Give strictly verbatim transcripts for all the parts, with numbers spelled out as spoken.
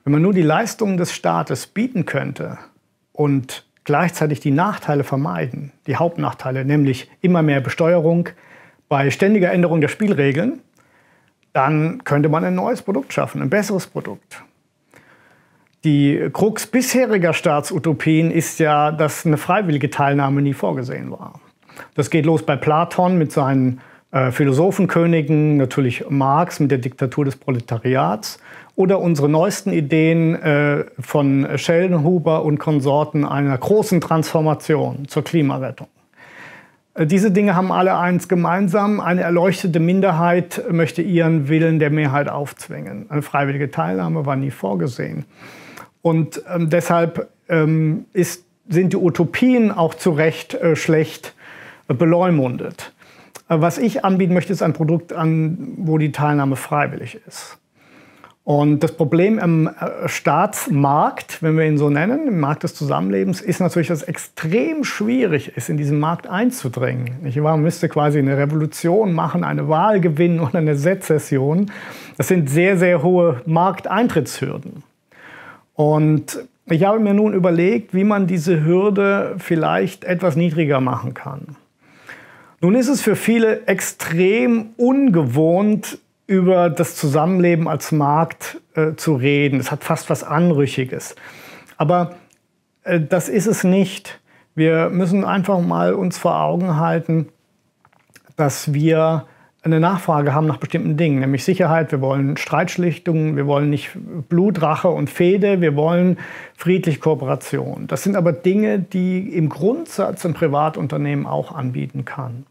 Wenn man nur die Leistungen des Staates bieten könnte und gleichzeitig die Nachteile vermeiden, die Hauptnachteile, nämlich immer mehr Besteuerung bei ständiger Änderung der Spielregeln, dann könnte man ein neues Produkt schaffen, ein besseres Produkt. Die Krux bisheriger Staatsutopien ist ja, dass eine freiwillige Teilnahme nie vorgesehen war. Das geht los bei Platon mit seinen äh, Philosophenkönigen, natürlich Marx mit der Diktatur des Proletariats oder unsere neuesten Ideen äh, von Schellnhuber und Konsorten einer großen Transformation zur Klimarettung. Äh, diese Dinge haben alle eins gemeinsam: Eine erleuchtete Minderheit möchte ihren Willen der Mehrheit aufzwingen. Eine freiwillige Teilnahme war nie vorgesehen. Und ähm, deshalb ähm, ist, sind die Utopien auch zu Recht äh, schlecht äh, beleumundet. Äh, was ich anbieten möchte, ist ein Produkt, an, wo die Teilnahme freiwillig ist. Und das Problem im äh, Staatsmarkt, wenn wir ihn so nennen, im Markt des Zusammenlebens, ist natürlich, dass es extrem schwierig ist, in diesen Markt einzudringen. Nicht wahr? Man müsste quasi eine Revolution machen, eine Wahl gewinnen oder eine Sezession. Das sind sehr, sehr hohe Markteintrittshürden. Und ich habe mir nun überlegt, wie man diese Hürde vielleicht etwas niedriger machen kann. Nun ist es für viele extrem ungewohnt, über das Zusammenleben als Markt äh, zu reden. Es hat fast was Anrüchiges. Aber äh, das ist es nicht. Wir müssen einfach mal uns vor Augen halten, dass wir eine Nachfrage haben nach bestimmten Dingen, nämlich Sicherheit. Wir wollen Streitschlichtung, wir wollen nicht Blut, Rache und Fehde, wir wollen friedliche Kooperation. Das sind aber Dinge, die im Grundsatz ein Privatunternehmen auch anbieten kann.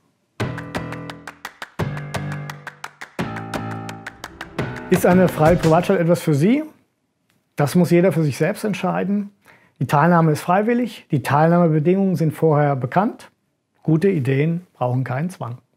Ist eine freie Privatstadt etwas für Sie? Das muss jeder für sich selbst entscheiden. Die Teilnahme ist freiwillig, die Teilnahmebedingungen sind vorher bekannt. Gute Ideen brauchen keinen Zwang.